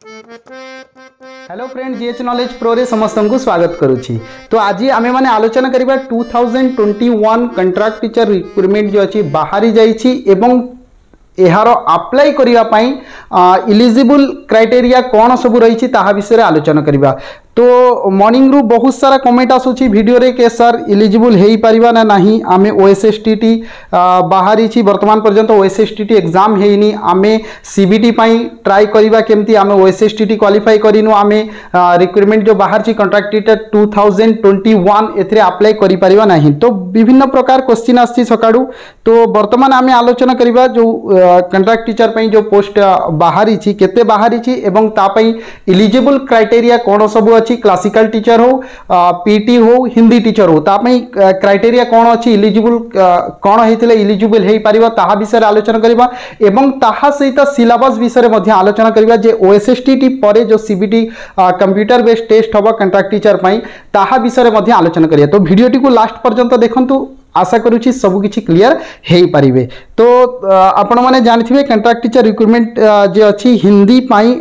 Hello friend, GH knowledge pro रे समस्त को स्वागत करुछि। तो आज आमे माने आलोचना करिबा 2021 कंट्राक्ट टीचर रिक्रुटमेंट जो अछि बाहरी जाइछि एवं एहार अप्लाई करिबा पई इलिजिबल क्राइटेरिया कोन सब रही ताहा विषय आलोचना करिबा। तो मॉर्निंग रु बहुत सारा कमेंट आसुछि वीडियो रे के सर इलिजिबल हेई परिबा ना नाही, आमे ओएसएसटीटी बाहरी छी वर्तमान पर्यंत ओएसएसटीटी एग्जाम हेइनी, आमे सीबीटी पई ट्राई करिबा केमती आमे ओएसएसटीटी क्वालिफाई करिनु, आमे रिक्रुटमेंट जो बाहर छी कंट्राक्ट टीचर 2021 एथरे अप्लाई करि परिबा नाही। तो विभिन्न प्रकार क्वेश्चन आछि सकाडू। तो वर्तमान आमे आलोचना करिबा जो कंट्राक्ट टीचर पई जो पोस्ट बाहरी छी केते बाहरी छी एवं ता पई इलिजिबल क्राइटेरिया कोन सब अच्छी, क्लासिकल टीचर हो, पीटी हो, हिंदी टीचर हो, तापई क्राइटेरिया कौन अच्छी, इलिजिबल कौन होइतिले इलिजिबल हेई परिबा ताहा विषय आलोचना करिबा एवं ताहा सहित सिलेबस विषय मध्ये आलोचना करिबा जे ओएसएसटीटी परे जो सीबीटी कंप्यूटर बेस्ड टेस्ट हबा कंट्राक्ट टीचर पई ताहा विषय मध्ये आलोचना करिया। तो वीडियोटी को लास्ट पर्यंत देखंतु, आशा करुछि सब किछि क्लियर हेई परिबे। तो आपण माने जानिथिबे कंट्राक्ट टीचर रिक्रुटमेंट जे अछि हिंदी पई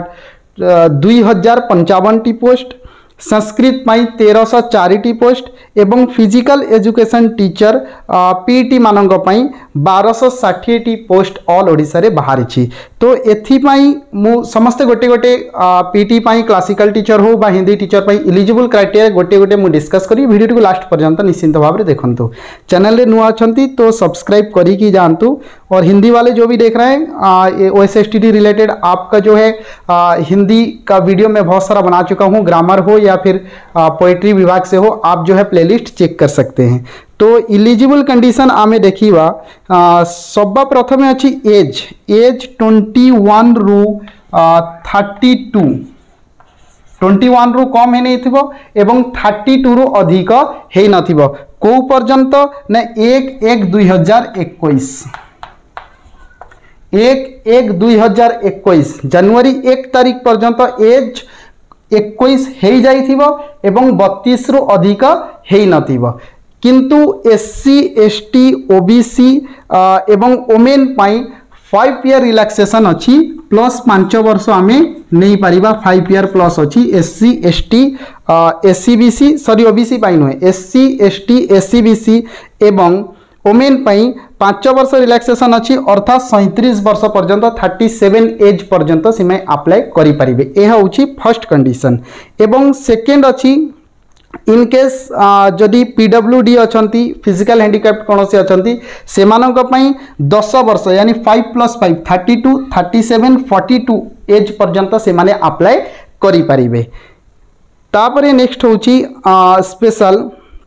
2055 टी पोस्ट, संस्कृत पाई 1304 टी पोस्ट एवं फिजिकल एजुकेशन टीचर पीटी मानंग पाई 1260 टी पोस्ट ऑल ओडिसा रे बाहरी छी। तो एथि पाई मु समस्त गोटे गोटे पीटी पाई क्लासिकल टीचर हो बा हिंदी टीचर पाई इलिजिबल क्राइटेरिया गोटे गोटे मु डिस्कस करी। वीडियो को लास्ट पर्यंत निश्चिंत भाव रे देखंतु। चैनल रे नुआ अछंती तो सब्सक्राइब करी की जानतु, और हिंदी वाले जो भी देख रहे हैं ओएसएसटीटी रिलेटेड आपका जो है हिंदी का वीडियो मैं बहुत सारा बना चुका हूँ, ग्रामर हो या फिर पोएट्री विभाग से हो, आप जो है प्लेलिस्ट चेक कर सकते हैं। तो इलिजिबल कंडीशन आमे देखिबा सब प्रथम अछि एज 21 रु 21 रु कम है नहीं थिबो एवं 32 रु अधिक है न थिबो। को पर्यंत ने 1/1/2021 1/1/2021 जनवरी 1 तारीख पर्यंत एज 21 हेई जाइथिबो एवं 32 रु अधिक हेई नथिबो। किंतु एससी एसटी ओबीसी एवं ओमेन पाई 5 ईयर रिलैक्सेशन अच्छी प्लस 5 वर्ष आमे नहीं पारिबा। 5 ईयर प्लस अच्छी SC ST SCBC sorry OBC पाई नुहे, एससी एसटी एससीबीसी एवं ओमेन पाई 5 वर्ष रिलैक्सेशन अच्छी अर्थात 37 वर्ष पर्यंत 37 एज पर्यंत से मैं अप्लाई करि परिबे। यह होची फर्स्ट कंडीशन। एवं सेकेंड अच्छी इन केस जदि पीडब्ल्यूडी अछंती फिजिकल हैंडिकैप्ड कौन से अछंती से मानक पई 10 वर्ष यानी 5 + 5 32 37 42 एज पर्यंत से माने अप्लाई करि परिबे। तापरे नेक्स्ट होची स्पेशल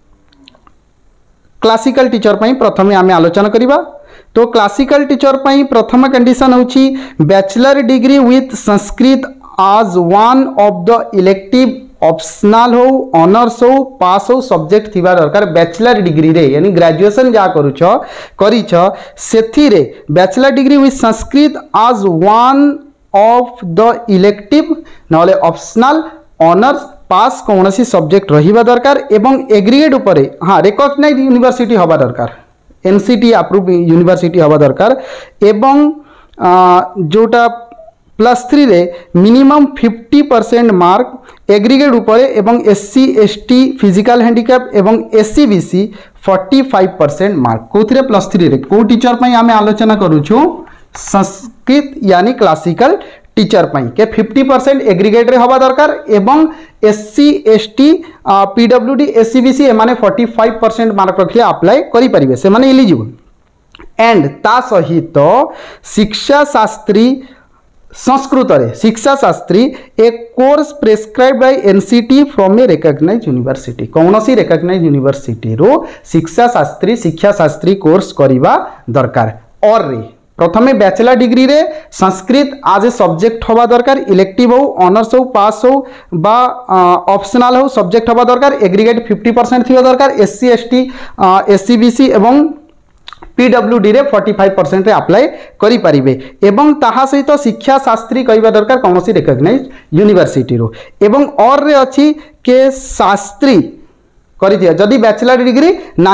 क्लासिकल टीचर पई प्रथमे आमे आलोचना करिबा। तो क्लासिकल टीचर पई प्रथम कंडीशन होची bachelor degree with Sanskrit as one of the elective optional हो, ऑनर्स हो, पास हो सब्जेक्ट थिबा दरकार। बैचलर डिग्री रे यानी ग्रेजुएशन जा करिछ सेथि रे bachelor degree with Sanskrit as one of the elective नले ऑप्शनल ऑनर्स पास कौन सी सब्जेक्ट रहिबा दरकार एवं एग्रीगेट उपरे हाँ रिकॉग्नाइज्ड यूनिवर्सिटी हवा दरकार, एनसीटी अप्रूव यूनिवर्सिटी हवा दरकार एवं जोटा +3 रे मिनिमम 50% मार्क एग्रीगेट उपरे एवं एससी एसटी फिजिकल हैंडिकैप एवं एससीबीसी 45% मार्क कोथिरे +3 रे को टीचर पई आमे आलोचना करूछु संस्कृत यानी क्लासिकल टीचर पई के 50% एग्रीगेट रे हवा दरकार एवं एससी एसटी पीडब्ल्यूडी एससीबीसी एमाने 45% मार्क रखले अप्लाई करि परिबे, से माने एलिजिबल। एंड ता सहित शिक्षा शास्त्री संस्कृत रे शिक्षा शास्त्री एक course prescribe by NCT from a recognised university, कौन सी रिकॉग्नाइज्ड यूनिवर्सिटी रो शिक्षा शास्त्री कोर्स करिबा दरकार। और रे प्रथमे बैचलर डिग्री रे संस्कृत आज ए सब्जेक्ट हवा दरकार, इलेक्टिव हो, ऑनर्स हो, पास हो बा ऑप्शनल हो सब्जेक्ट हवा दरकार, एग्रीगेट 50% थिबा दरकार, एससी एसटी एससीबीसी एवं पीडब्ल्यूडी रे 45% रे अप्लाई करि परिबे एवं ताहा सहित शिक्षा शास्त्री कहबा दरकार कौन सी रिकॉग्नाइज्ड यूनिवर्सिटी रो। एवं और रे अछि के शास्त्री करि दिया जदि बैचलर डिग्री नाही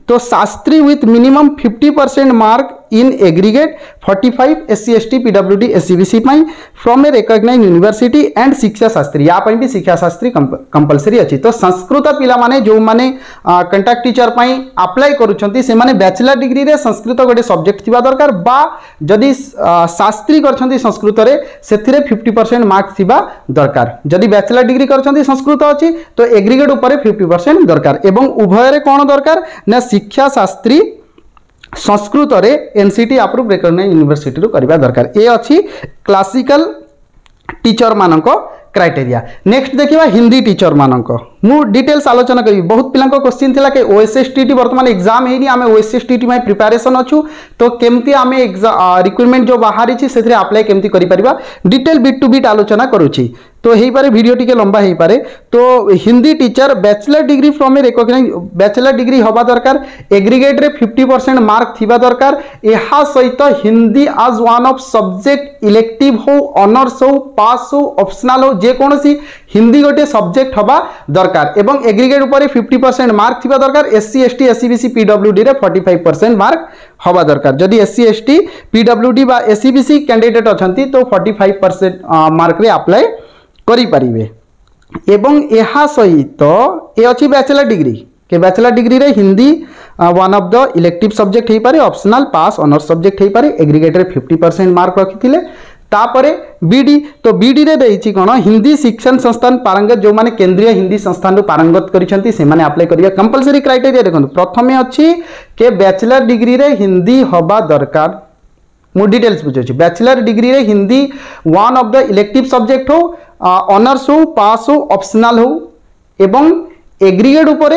तो Shastri with minimum 50% mark in aggregate 45 SC ST PWD SCBC from a recognised university and Shiksha Shastri या भी शिक्षा शास्त्री कंपलसरी अच्छी। तो संस्कृत पिला माने जो माने कंटाक्ट टीचर अप्लाई करुछंती से माने बैचलर डिग्री रे संस्कृत गोटे सब्जेक्ट थिबा दरकार बा जदि शास्त्री करछंती संस्कृत रे सेथिरे 50% मार्क्स थिबा दरकार। जदि बैचलर डिग्री करछंती संस्कृत अछि तो एग्रीगेट ऊपर 50% दरकार एवं उभय रे कोन दरकार ना शिक्षा शास्त्री संस्कृत रे एनसीटी अप्रूव रिकॉग्नाइज्ड यूनिवर्सिटी रो करबा दरकार। ए अछि क्लासिकल टीचर मानक क्राइटेरिया। नेक्स्ट देखिबा हिंदी टीचर मानक मु डिटेल्स आलोचना करी। बहुत पिलांको क्वेश्चन थिला के ओएसएसटीटी वर्तमान एग्जाम हेनी आमे ओएसएसटीटी में प्रिपरेशन अछु तो केमती आमे रिक्वायरमेंट जो बाहरी छी सेथरे अप्लाई केमती करि परिबा डिटेल बिट टू बिट आलोचना करूची। तो हेई पारे वीडियो टिके लंबा हेई पारे। तो Hindi teacher bachelor degree from a recognised bachelor degree होबा दरकार एग्रीगेट रे 50% मार्क थिबा दरकार। एहा सहित Hindi as one of subject elective हो ऑनर्स हो पास हो ऑप्शनल हो जे कोनसी हिंदी गोटे सब्जेक्ट होबा दरकार एवं एग्रीगेट ऊपर 50% मार्क थिबा दरकार। SC ST SCBC PWD रे 45% मार्क होबा दरकार। जदि SC ST PWD बा SCBC कैंडिडेट अछंती तो 45% मार्क रे अप्लाई करि परिबे। एवं एहा सहित ए अछि बैचलर डिग्री के बैचलर डिग्री रे Hindi one of the elective subject हेई पारे ऑप्शनल पास ऑनर्स सब्जेक्ट हेई पारे एग्रीगेट रे 50% मार्क रखिथिले। तापरे बीडी तो बीडी रे देछि कोन हिंदी शिक्षण संस्थान पारंगत जो माने केंद्रीय हिंदी संस्थान पारंगत करिसंती से माने अप्लाई करिया कंपलसरी क्राइटेरिया देखो। प्रथमे अछि के बैचलर डिग्री रे हिंदी होबा दरकार। मु डिटेल्स बुझै बैचलर डिग्री रे Hindi one of the elective subject हो ऑनर्स हो पास हो ऑप्शनल हो एवं एग्रीगेट ऊपर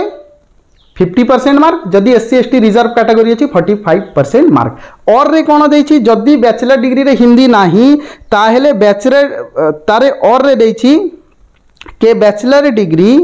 50% मार्क जदि SC ST रिजर्व कैटेगरी अछि 45% मार्क। और रे कोन देछि जदि बैचलर डिग्री रे हिंदी नाही ताहेले बैचलर तारे और रे देछि के bachelor degree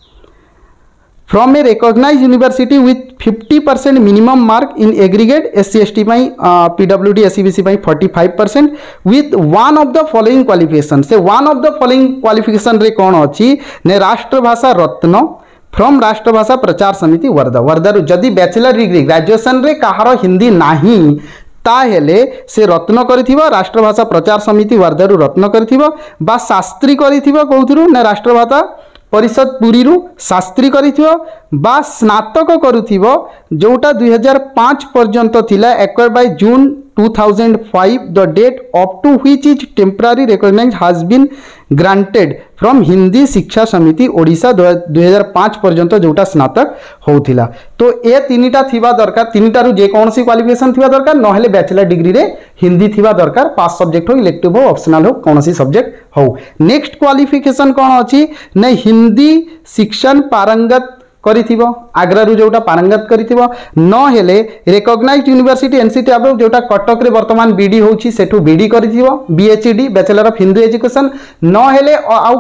from a recognised university with 50% minimum mark in aggregate SC ST PWD SCBC 45% with one of the following qualification से one of the following qualification रे कोन अछि ने राष्ट्रभाषा रत्न फ्रॉम राष्ट्रभाषा प्रचार समिति वर्धा वर्धारू जदि बैचलर डिग्री ग्रेजुएशन रे कहार हिंदी नाही ताहेले से रत्न करिथिबो राष्ट्रभाषा प्रचार समिति वर्धारू रत्न करिथिबो बा शास्त्री करिथिबो कोउथुरु ने राष्ट्रभाषा परिषद पुरी रु शास्त्री करिथिबो बा स्नातक करुथिबो जोटा 2005 पर्यंत थिला acquired by June 2005 the date up to which is temporary recognised has been granted from Hindi Shiksha Samiti Odisha 2005 पर्यंत जोटा स्नातक होउथिला। तो ए तीनिटा थिबा दरकार तीनिटा रु जे कोनसी क्वालिफिकेशन थिबा दरकार नहले बैचलर डिग्री रे हिंदी थिबा दरकार पास सब्जेक्ट हो इलेक्टिव हो ऑप्शनल हो कोनसी सब्जेक्ट हो। नेक्स्ट क्वालिफिकेशन कोन अछि ने हिंदी शिक्षण पारंगत करिथिबो आग्रा रु जोटा पारंगत करिथिबो न हेले रिकॉग्नाइज्ड यूनिवर्सिटी एनसीटी अप्रूव जोटा कटक रे वर्तमान बीडी होउची सेठू बीडी करिथिबो बीएचडी बैचलर ऑफ हिंदी एजुकेशन न हेले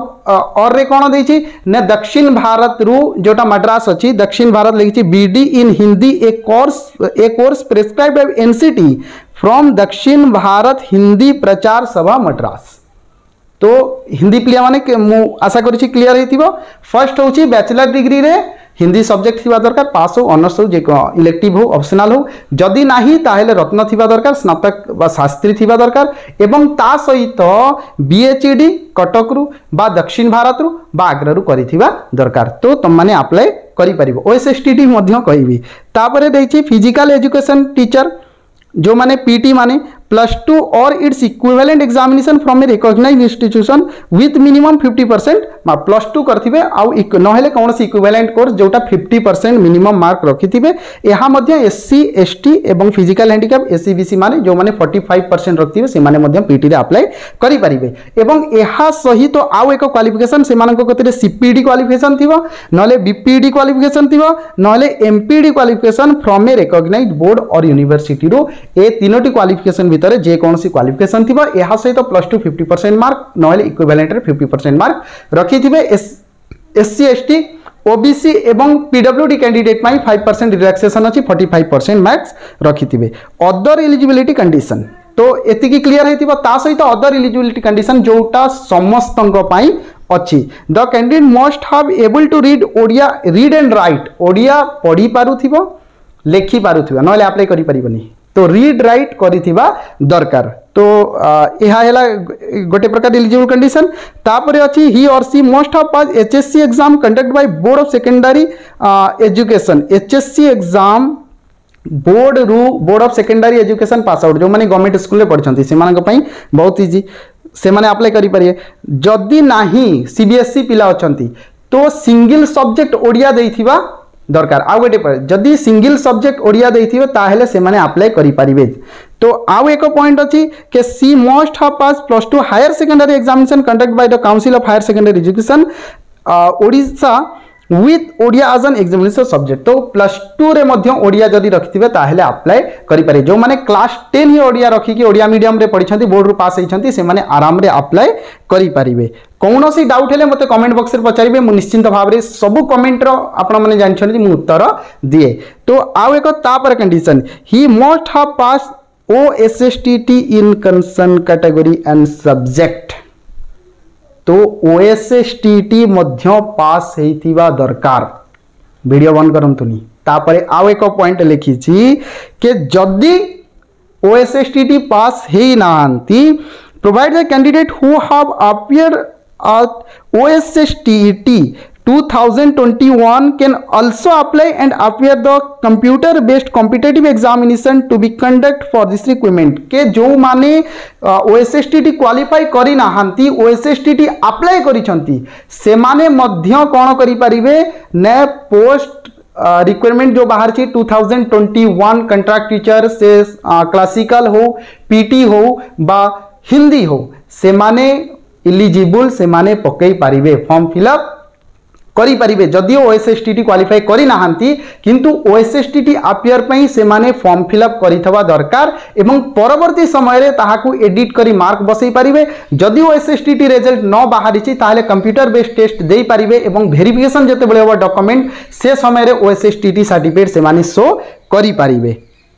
और रे कोन देछि ने दक्षिण भारत रु जोटा मद्रास अछि दक्षिण भारत लिखिछि BEd in Hindi a course prescribed by NCT from Dakshin Bharat Hindi प्रचार सभा मद्रास। तो हिंदी प्लिया माने मु आशा करिछि क्लियर हेतिबो। फर्स्ट होउची बैचलर डिग्री रे हिंदी सब्जेक्ट थिबा दरकार पास हो ऑनर्स हो जे इलेक्टिव हो ऑप्शनल हो जदि नाही ताहेले रत्न थिबा दरकार स्नातक बा शास्त्री थिबा दरकार एवं ता सहित बीएचडी कटक रु बा दक्षिण भारत रु बा आग्रा रु करिथिबा दरकार। तो तुम माने अप्लाई करि परिबो। ओएसएसटीटी मध्य कहबी। तापरे देछि फिजिकल एजुकेशन टीचर जो माने पीटी माने +2 और its equivalent examination from a recognised institution with minimum 50% +2 करथिबे आउ नहेले कोनसी इक्विवेलेंट कोर्स जोटा 50% मिनिमम मार्क रखिथिबे। एहा मध्य एससी एसटी एवं फिजिकल हैंडिकैप एससीबीसी माने जो माने 45% रखिथिबे से माने मध्य पीटी रे अप्लाई करि परिबे। एवं एहा सहित आउ एक क्वालिफिकेशन से मानको कतरे सीपीडी क्वालिफिकेशन थिबो नहले बीपीडी क्वालिफिकेशन थिबो नहले MPD qualification from a recognised board और यूनिवर्सिटी रो ए तीनोटी क्वालिफिकेशन भितर जे कोनसी क्वालिफिकेशन थिबा एहा सहित +2 50% मार्क नहले इक्विवेलेंट रे 50% मार्क रखिथिबे। एससी एसटी ओबीसी एवं पीडब्ल्यूडी कैंडिडेट माई 5% रिलैक्सेशन अछि 45% मार्क्स रखिथिबे। अदर एलिजिबिलिटी कंडीशन तो एतिकी क्लियर हेतिबा ता सहित अदर एलिजिबिलिटी कंडीशन जोटा समस्तंक पई अछि। The candidate must have able to read Odia read and write Odia पढ़ी पारुथिबो लेखि पारुथिबा नले अप्लाई करि परिबनी तो रीड राइट करिथिबा दरकार तो यह है गोटे प्रकार एलिजिबल कंडीशन तापर अछि he or she most of pass HSC exam conduct by board of secondary education HSC exam board of secondary education pass out जो माने गवर्नमेंट स्कूल पढ़छंती से मानक पई बहुत इजी से माने अप्लाई करि परिए जदि नाही सीबीएसई पिला अछंती तो सिंगल सब्जेक्ट ओडिया देइथिबा दरकार आउ गोटे जदि सिंगल सब्जेक्ट ओडिया देइथिबे ताहेले से माने अप्लाई करि परिबे तो आउ एक पॉइंट अछि के she most have pass +2 higher secondary examination conduct by the council of higher secondary education Odisha with Odia as an examination subject तो +2 रे मध्य ओडिया जदि रखिथिबे ताहेले अप्लाई करि पारे जो माने क्लास 10 ही ओडिया रखी कि ओडिया मीडियम रे पढिछंती बोर्ड रू पास होइछंती से माने आराम रे अप्लाई करि पारिबे कौनसी डाउट हेले मते कमेंट बॉक्स रे पचारिबे मु निश्चिंत भाव रे सब कमेंट रो आपण माने जानछन मु उत्तर दिए तो आउ एक तापर condition he most have pass OSSTT in concern category and subject तो OSSTT मध्य पास हेतिबा दरकार वीडियो बंद करंतुनी तापरे आउ एक पॉइंट लिखी छी के जदी OSSTT पास हे नांती provide the candidate who have appeared at OSSTT 2021 can also apply and appear the computer based competitive examination to be conduct for this requirement के जो माने OSSTT क्वालिफाई करी नाहंती OSSTT अप्लाई करिसंती से माने मध्य कोन करि परिबे ने पोस्ट रिक्वायरमेंट जो बाहर छी 2021 कंट्रैक्ट टीचर से क्लासिकल हो पीटी हो बा हिंदी हो से माने इलिजिबल से माने पकई पारिबे फॉर्म फिलअप करि पारिबे जदियो OSSTT क्वालिफाई करि नाहंती किंतु OSSTT अपियर पई से माने फॉर्म फिलअप करिथबा दरकार एवं परवर्ती समय रे ताहाकू एडिट करी मार्क बसई पारिबे जदि OSSTT रिजल्ट न बाहरिछि ताले कंप्यूटर बेस्ड टेस्ट देई पारिबे एवं वेरिफिकेशन जते बळे होबा डॉक्यूमेंट से समय रे OSSTT सर्टिफिकेट से माने शो करि पारिबे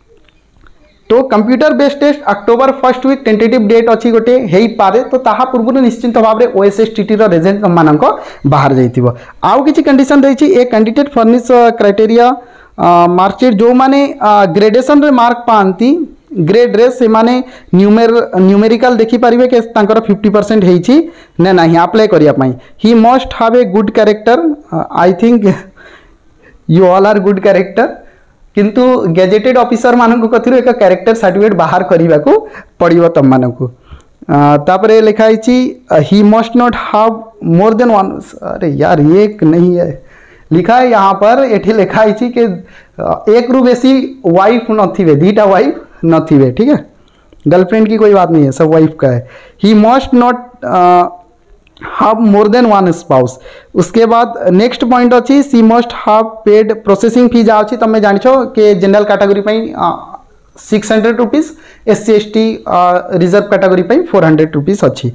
तो computer based test October 1st week tentative date अच्छी गोटे हेई पारे तो ताहा पूर्व निश्चिंत भाव में OSSTT रो रिजल्ट मानक बाहर जाइतिबो आउ किछि कंडीशन रहिछि a candidate furnish criteria marksheet जो माने ग्रेडेशन रे मार्क पांती ग्रेड रे से माने न्यूमेरिकल देखि पारिबे के तांकर 50% हेछि ने नाही अप्लाई करिया पई he must have a good character I think you all are good character किंतु गैजेटेड ऑफिसर मानक कथिरो एक कैरेक्टर सर्टिफिकेट बाहर करबा को पड़िबो तम मानक तापरे लिखा हिची he must not have more than one अरे यार ये नहीं है लिखा है यहाँ पर एठी लिखा हिची के एक रु बेसी वाइफ नथिबे दीटा वाइफ नथिबे ठीक है गर्लफ्रेंड की कोई बात नहीं है सब वाइफ का है he must not have more than one spouse उसके बाद नेक्स्ट पॉइंट अच्छी she must have paid processing fee जा अच्छी तमे जानिछो के जनरल कैटेगरी पई 600 rupees SC ST reserve category पई 400 रुपीस अच्छी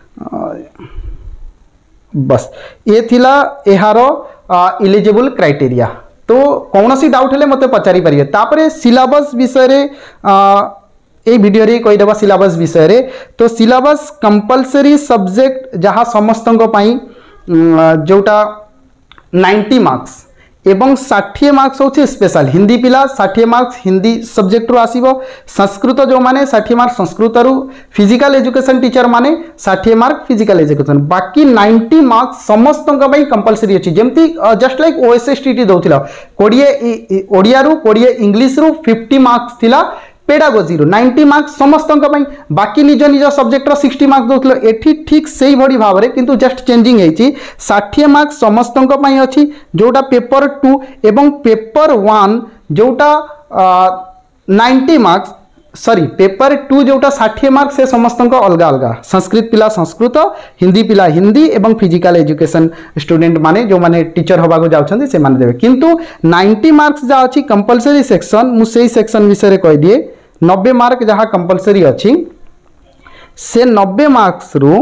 बस ये थिला एहारो एलिजिबल क्राइटेरिया तो कौनसी डाउट हेले मते पचारि परिबे तापरे सिलेबस विषय रे ए वीडियो रे कोई देबा सिलेबस विषय रे तो सिलेबस कंपलसरी सब्जेक्ट जहाँ समस्तंको पई जोटा 90 मार्क्स एवं 60 मार्क्स होछि स्पेशल हिंदी पिला 60 मार्क्स हिंदी सब्जेक्ट रो आसीबो संस्कृत जो माने 60 मार्क्स संस्कृत रू फिजिकल एजुकेशन टीचर माने 60 मार्क फिजिकल एजुकेशन बाकी 90 मार्क्स समस्तंको पई कंपलसरी अछि जेमती जस्ट लाइक OSSTT दोथिला 20 ओडिया रू 20 इंग्लिश रू 50 मार्क्स थिला पेडागोजी रो 90 मार्क्स समस्तंक पई बाकी निज निज सब्जेक्ट रो 60 मार्क्स दोथलो एठी ठीक सेही भडी भाव रे किंतु जस्ट चेंजिंग हेची 60 मार्क्स समस्तंक पई अछि जोटा पेपर 2 एवं पेपर 1 जोटा 90 मार्क्स सॉरी पेपर 2 जोटा 60 मार्क्स से समस्तंक अलगा अलगा संस्कृत पिला संस्कृत हिंदी पिला हिंदी एवं फिजिकल एजुकेशन स्टूडेंट माने जो माने टीचर होबा को जाउछन्ती से माने देबे किंतु 90 मार्क्स जा अछि कंपलसरी सेक्शन मु सेही सेक्शन विषय रे कहि दिए 90 मार्क जहाँ कंपलसरी अच्छी से 90 मार्क्स रु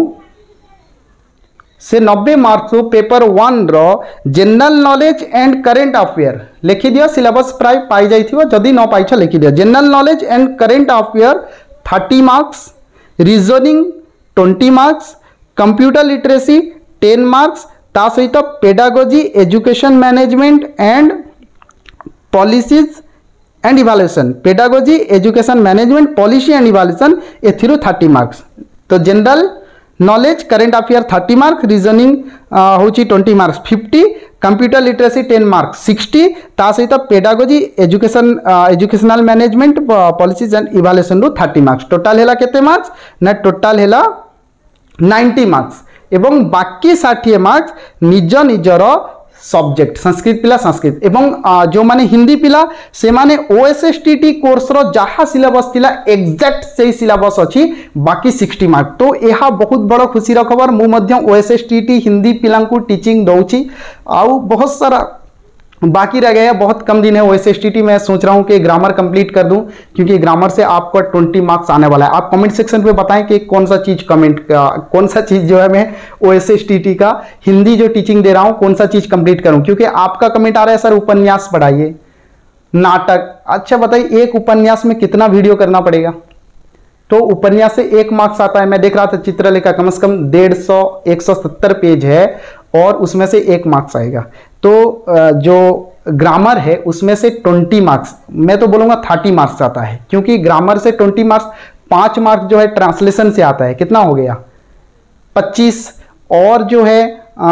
से 90 मार्क्स रु पेपर 1 रो general knowledge and current affair लिखि दियो सिलेबस प्राय पाई जाइथिबो जदी न पाइछ लिखि दियो general knowledge and current affair 30 marks reasoning 20 marks computer literacy 10 marks ता सहित pedagogy education management and policies and evaluation, pedagogy, education management, policy and evaluation एथिरो 30 मार्क्स। तो general knowledge current affair 30 marks, reasoning होची 20 marks 50, computer literacy 10 marks 60, ता सहित pedagogy, educational management, policies and evaluation 30 marks. Total हैला केते marks ना total हैला 90 marks एवं बाकी 60 मार्क्स निज निजर सब्जेक्ट संस्कृत पिला संस्कृत एवं जो माने हिंदी पिला से माने ओएसएसटीटी कोर्स रो जहा सिलेबस थिला एग्जैक्ट सही सिलेबस अछि बाकी 60 मार्क। तो यह बहुत बड़ खुशी रो खबर, मु मध्य ओएसएसटीटी हिंदी पिला को टीचिंग दउची आउ बहुत सारा बाकी रह गया, बहुत कम दिन है ओएसएसटीटी। मैं सोच रहा हूं कि ग्रामर कंप्लीट कर दूं क्योंकि ग्रामर से आपको 20 मार्क्स आने वाला है। आप कमेंट सेक्शन पे बताएं कि कौन सा चीज जो है मैं ओएसएसटीटी का हिंदी जो टीचिंग दे रहा हूं कौन सा चीज कंप्लीट करूं, क्योंकि आपका कमेंट आ रहा है सर उपन्यास पढ़ाइए, नाटक। अच्छा बताइए एक उपन्यास में कितना वीडियो करना पड़ेगा? तो उपन्यास से 1 मार्क्स आता है। मैं देख रहा था चित्रलेखा कम से कम 150-170 पेज है और उसमें से 1 मार्क्स आएगा। तो जो ग्रामर है उसमें से 20 मार्क्स, मैं तो बोलूंगा 30 मार्क्स आता है, क्योंकि ग्रामर से 20 मार्क्स, 5 मार्क्स जो है ट्रांसलेशन से आता है। कितना हो गया 25, और जो है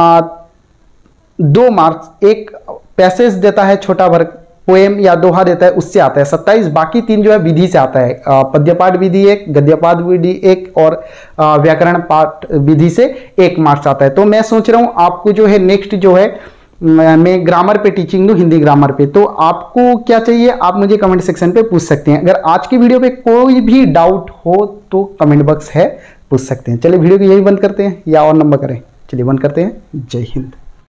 2 मार्क्स एक पैसेज देता है छोटा वर्ग, पोएम या दोहा देता है, उससे आता है 27। बाकी 3 जो है विधि से आता है, पद्यपाठ विधि 1, गद्यपाठ विधि 1 और व्याकरण पाठ विधि से 1 मार्क्स आता है। तो मैं सोच रहा हूं आपको जो है नेक्स्ट जो है मैं ग्रामर पे टीचिंग दूं, हिंदी ग्रामर पे। तो आपको क्या चाहिए आप मुझे कमेंट सेक्शन पे पूछ सकते हैं। अगर आज की वीडियो पे कोई भी डाउट हो तो कमेंट बॉक्स है, पूछ सकते हैं। चलिए वीडियो को यही बंद करते हैं या और नंबर करें? चलिए बंद करते हैं। जय हिंद।